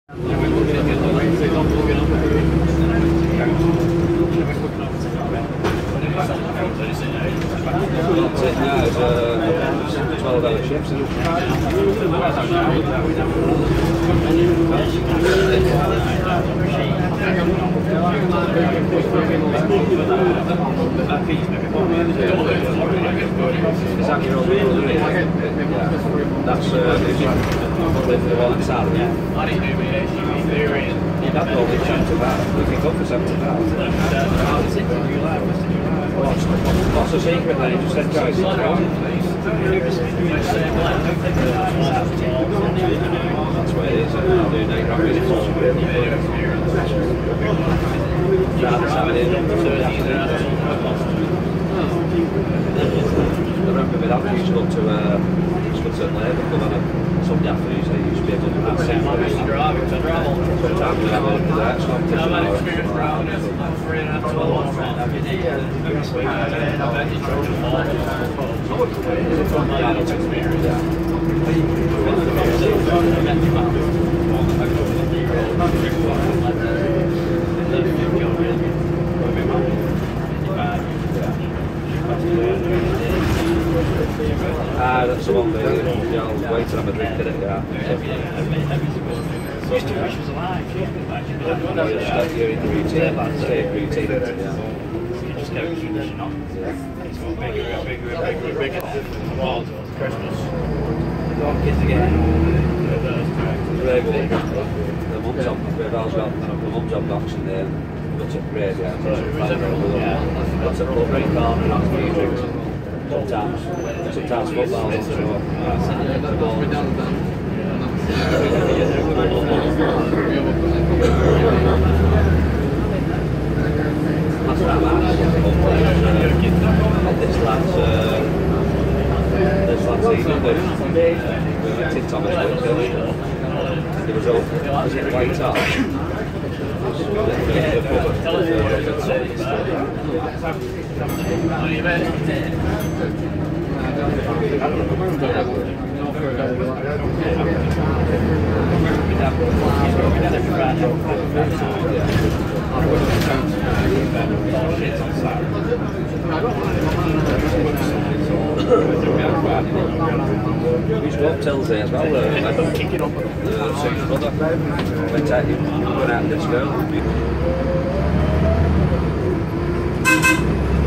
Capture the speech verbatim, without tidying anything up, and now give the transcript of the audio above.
twelve hour shifts. Is that your own vehicle? That's uh, the one that's out. That probably changed about. We can go for seventy pounds. What's the secret then? You just said guys. That's what it is. I'll do night rugby. That's how it is. I remember with that, we used to go to, uh, used to go to Labour Club on a Sunday afternoon, so you used to be able to have sex. Sometimes we have a look at that, so I'm taking an hour. Ah, that's the one thing, yeah, I'll wait till I'm a drink in it, yeah. Used to wish was alive, yeah. You're in the routine, stay in routine, yeah. You just go keep pushing on. It's got bigger and bigger and bigger and bigger. Well, Christmas. Got kids again. Regularly. The mum's on, we've always got, the mum's on boxing there. Got to grade, yeah. Got to put break on and have a few drinks. Sometimes, sometimes football. So, last time I had this lad's, uh, this lad's evening, the Tim Thomas Whitfield. There was a, was it White Top? Tell us He's got Tills there as well, uh, like kicking up uh, Sue's brother. Went out, going out with this girl.